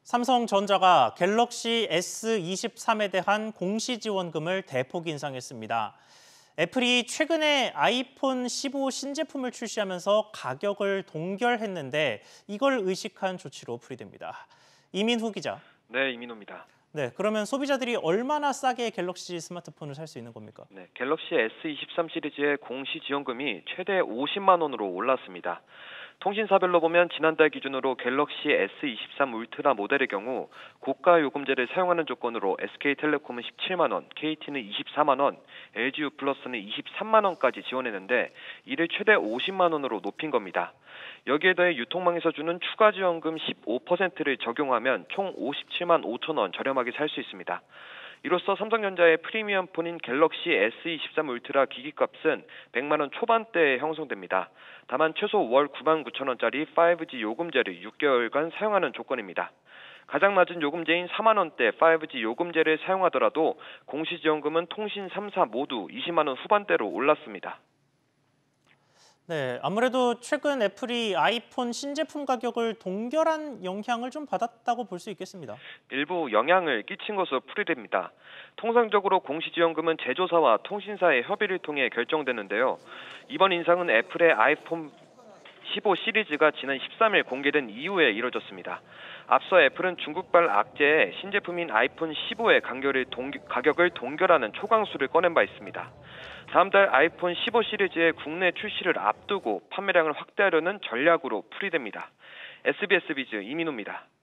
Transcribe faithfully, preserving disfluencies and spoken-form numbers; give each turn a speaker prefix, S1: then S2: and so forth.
S1: 삼성전자가 갤럭시 에스 이십삼에 대한 공시지원금을 대폭 인상했습니다. 애플이 최근에 아이폰 십오 신제품을 출시하면서 가격을 동결했는데 이걸 의식한 조치로 풀이됩니다. 이민후 기자.
S2: 네, 이민호입니다.
S1: 네, 그러면 소비자들이 얼마나 싸게 갤럭시 스마트폰을 살 수 있는 겁니까?
S2: 네, 갤럭시 에스 이십삼 시리즈의 공시지원금이 최대 오십만 원으로 올랐습니다. 통신사별로 보면 지난달 기준으로 갤럭시 에스 이십삼 울트라 모델의 경우 고가 요금제를 사용하는 조건으로 에스케이텔레콤은 십칠만 원, 케이티는 이십사만 원, 엘지유 플러스는 이십삼만 원까지 지원했는데 이를 최대 오십만 원으로 높인 겁니다. 여기에 더해 유통망에서 주는 추가 지원금 십오 퍼센트를 적용하면 총 오십칠만 오천 원 저렴하게 살 수 있습니다. 이로써 삼성전자의 프리미엄 폰인 갤럭시 에스 이십삼 울트라 기기값은 백만 원 초반대에 형성됩니다. 다만 최소 월 구만 구천 원짜리 파이브지 요금제를 육 개월간 사용하는 조건입니다. 가장 낮은 요금제인 사만 원대 파이브지 요금제를 사용하더라도 공시지원금은 통신 삼 사 모두 이십만 원 후반대로 올랐습니다.
S1: 네, 아무래도 최근 애플이 아이폰 신제품 가격을 동결한 영향을 좀 받았다고 볼 수 있겠습니다.
S2: 일부 영향을 끼친 것으로 풀이됩니다. 통상적으로 공시지원금은 제조사와 통신사의 협의를 통해 결정되는데요. 이번 인상은 애플의 아이폰 십오 시리즈가 지난 십삼 일 공개된 이후에 이뤄졌습니다. 앞서 애플은 중국발 악재에 신제품인 아이폰 십오의 간결을 동기, 가격을 동결하는 초강수를 꺼낸 바 있습니다. 다음 달 아이폰 십오 시리즈의 국내 출시를 앞두고 판매량을 확대하려는 전략으로 풀이됩니다. 에스비에스 비즈 이민호입니다.